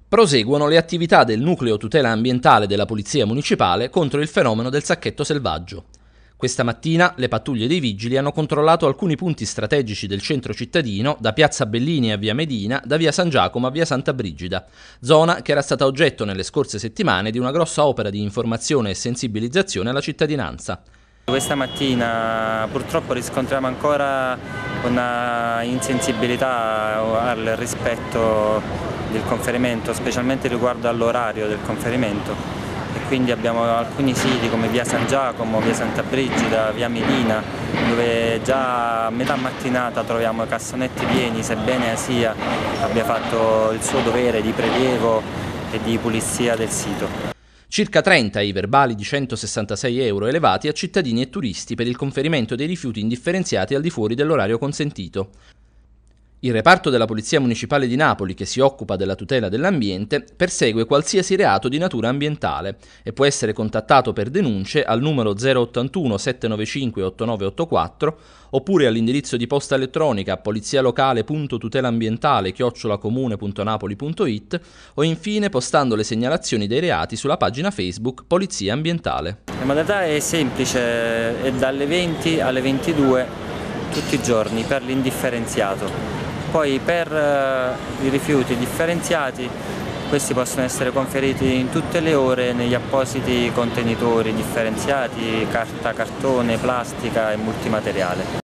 Proseguono le attività del Nucleo Tutela Ambientale della Polizia Municipale contro il fenomeno del sacchetto selvaggio. Questa mattina le pattuglie dei vigili hanno controllato alcuni punti strategici del centro cittadino, da Piazza Bellini a Via Medina, da Via San Giacomo a Via Santa Brigida, zona che era stata oggetto nelle scorse settimane di una grossa opera di informazione e sensibilizzazione alla cittadinanza. Questa mattina purtroppo riscontriamo ancora una insensibilità al rispetto del conferimento, specialmente riguardo all'orario del conferimento, e quindi abbiamo alcuni siti come Via San Giacomo, Via Santa Brigida, Via Medina, dove già a metà mattinata troviamo cassonetti pieni, sebbene ASIA abbia fatto il suo dovere di prelievo e di pulizia del sito. Circa 30 i verbali di 166 euro elevati a cittadini e turisti per il conferimento dei rifiuti indifferenziati al di fuori dell'orario consentito. Il reparto della Polizia Municipale di Napoli, che si occupa della tutela dell'ambiente, persegue qualsiasi reato di natura ambientale e può essere contattato per denunce al numero 081 795 8984 oppure all'indirizzo di posta elettronica polizialocale.tutelaambientale@comune.napoli.it o infine postando le segnalazioni dei reati sulla pagina Facebook Polizia Ambientale. La modalità è semplice, è dalle 20 alle 22 tutti i giorni per l'indifferenziato. Poi per i rifiuti differenziati, questi possono essere conferiti in tutte le ore negli appositi contenitori differenziati, carta, cartone, plastica e multimateriale.